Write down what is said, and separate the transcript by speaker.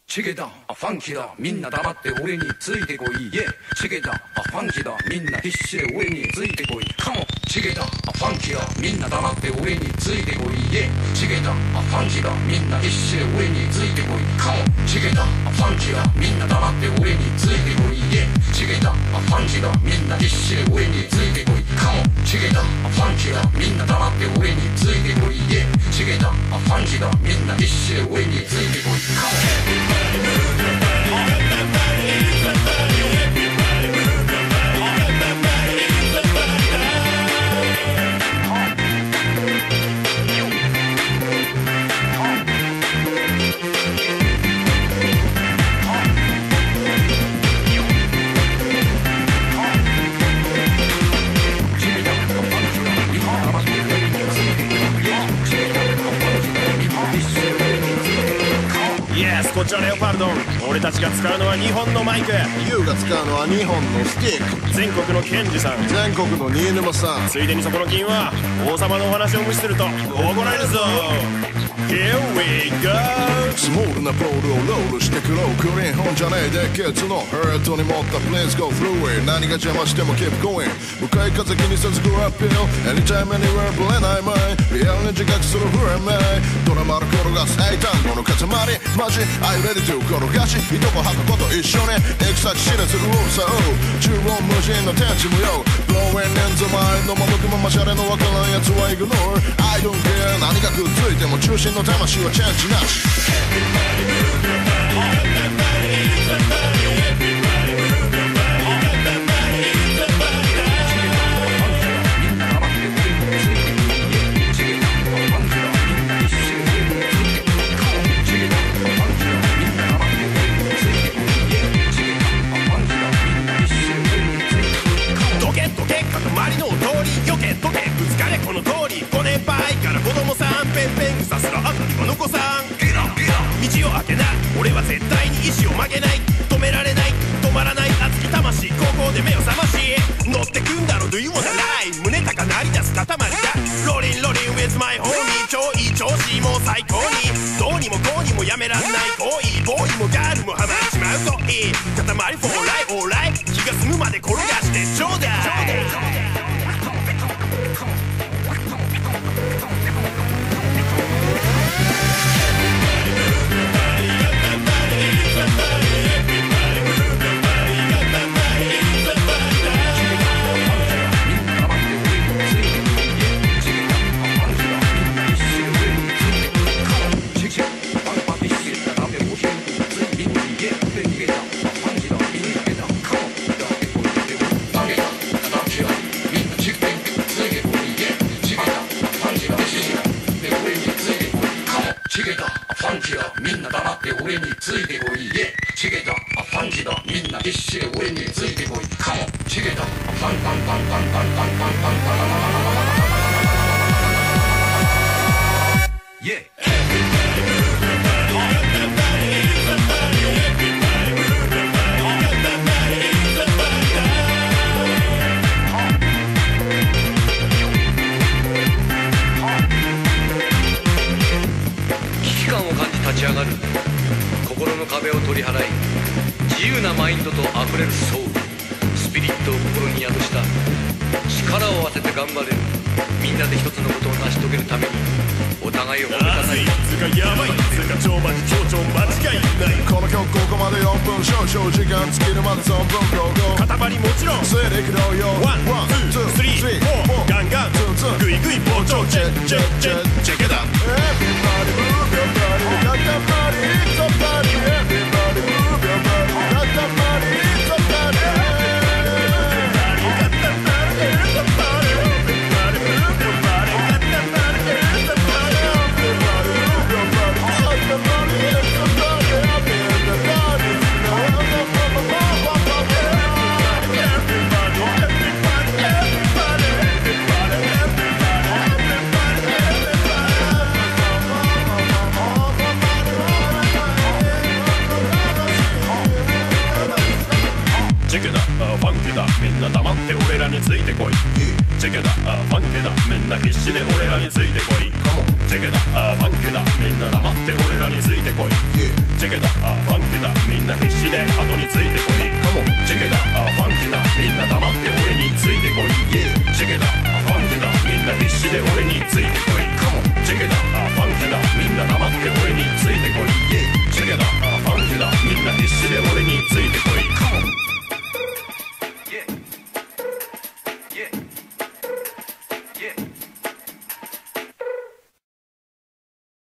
Speaker 1: チゲだファンキーだみんな黙って俺についてこいイエチゲだファンキーだみんな必死で俺についてこいカモチゲだファンキーだみんな黙って俺についてこいイエチゲだファンキーだみんな必死で俺についてこいカモチゲだファンキーだみんな黙って俺についてこいイエチゲだファンキーだみんな必死で俺についてこいカモチゲだファンキーだみんな黙って俺についてこいイエチゲだファンキーだみんな必死で俺についてこいカモ
Speaker 2: こちらレオパルドン。俺たちが使うのは2本のマイク。
Speaker 3: ユウが使うのは2本のスティック。
Speaker 2: 全国のケンジさん、
Speaker 3: 全国の新沼さん。
Speaker 2: ついでにそこの金は王様のお話を無視すると怒られるぞ。 Here we go。
Speaker 3: スモールなボールをロールしてくろう。クリーン本じゃねえでケツのヘッドに持った Please go through it。 何が邪魔しても keep going。 向かい風気にせずグラッピル Anytime anywhere ブレない前リアルに自覚するフレームドラマの転がす英単語の塊マジ Are you ready to 転がしいとこ吐くこと一緒に行く先知らずるさを中央無人の天地無用 Blowing in the mind のままくままシャレのわからんやつは Ignore I don't care 何がくっついても中心の魂はチェンジなし
Speaker 2: この通り5年前から子供さんペンペンさすらあとにこの子さん道を開けな俺は絶対に意志を曲げない止められない止まらない熱き魂高校で目を覚まし乗ってくんだろ Do you wanna lie 胸高鳴り出す塊だロリンロリン with my homie 超いい調子もう最高にどうにもこうにもやめらんない行為ボーイもガールもハマっちまうといい塊 for life all right 気が済むまで転がしてちょうだい
Speaker 1: みんな黙って俺についてこいイエチゲだファンキーだみんな必死で俺についてこいカモチゲだファンパンパンパンパンパンパンパンパンイエ立ち上がる心の壁を取り払い自由なマインドとあふれるソウルスピリットを心に宿した力を当てて頑張れるみんなで一つのことを成し遂げるためにお互いを褒めたたえ
Speaker 2: つがやばいつが超マジ超超間違いない
Speaker 3: この曲ここまで4分少々時間尽きるまで3分5
Speaker 2: 塊もちろん
Speaker 3: 精力同様
Speaker 2: ワン、ツー、スリー、フォーガンガングイグイ膨張チェッチェッチェッチェケだ
Speaker 3: Everybody move your body Rock that body It's a party Everybody move your body Rock that body It's a party Got that body It's a party Everybody move your body Got that body It's a party Everybody move your body Rock that body It's a party Everybody
Speaker 2: チェケだファンケだみんな黙って俺らについてこいチェケだファンケだみんな必死で俺らについてこいチェケだファンケだみんな黙って俺らについてこいチェケだファン